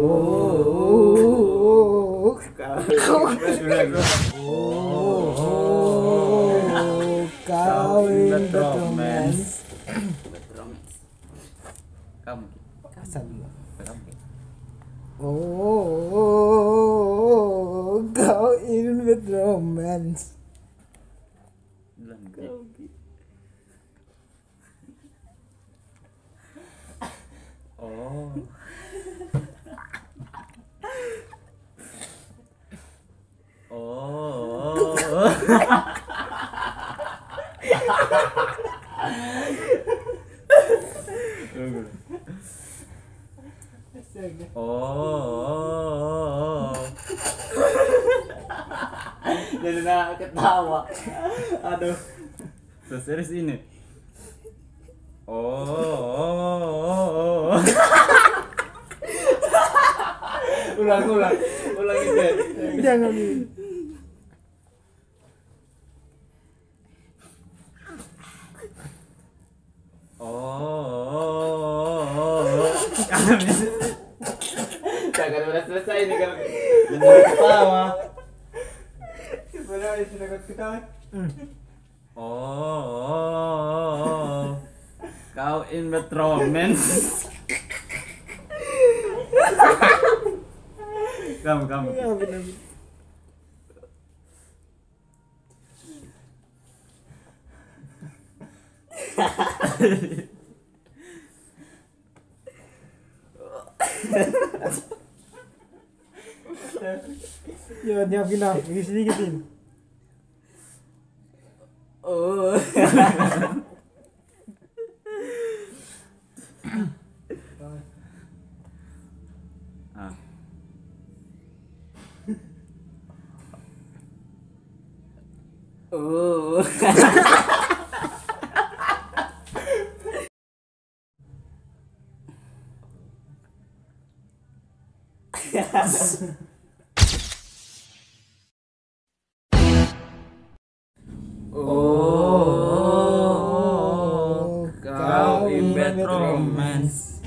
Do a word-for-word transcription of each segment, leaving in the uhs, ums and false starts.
Oh, kau in bad romance. Kamu. Asal dulu. Kamu. Oh, kau in bad romance. Bilang kau. Oh. Oh. Oh. Jadi nak ketawa. Aduh. Serius ini. Oh. Ulang ulang. Ulang itu. Jangan gitu. Oh. Jangan udah selesai ini kan. Jangan ketawa. Sebenarnya sudah ketawa. Oh. Kau in bad romance. Kamu kamu. Ya benar. Ya nyiapin lah, ini sedikitin. Oh. Ah. Oh. Oh, kau in bad romance.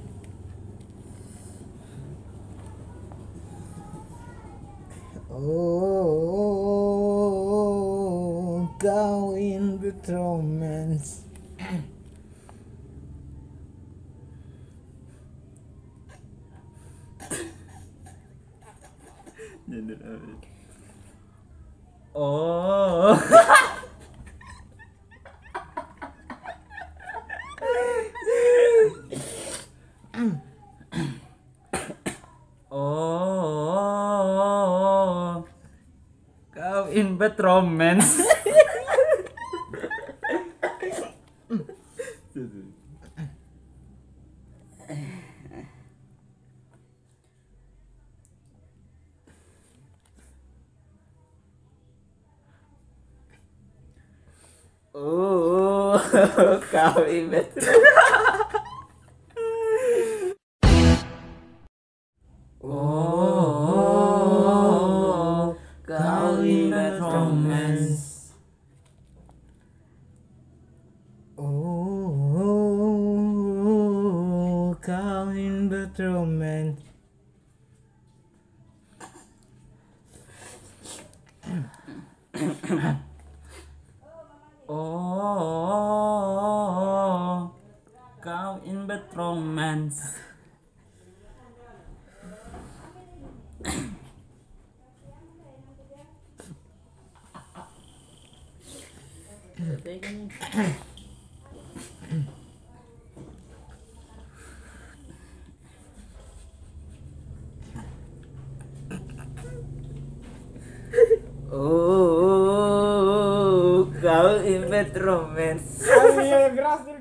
Oh, kau in bad romance. Oh. Oh. Kau in bad romance. Oh, kau ibet. Oh, kau in bad romance. Oh, kau in bad romance. Oh, kau in bad romance. Oh, kau in bad romance. Ayo, keras